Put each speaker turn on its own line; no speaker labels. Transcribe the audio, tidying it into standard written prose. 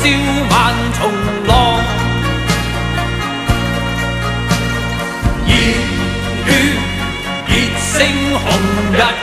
笑萬重浪。熱血熱星紅日。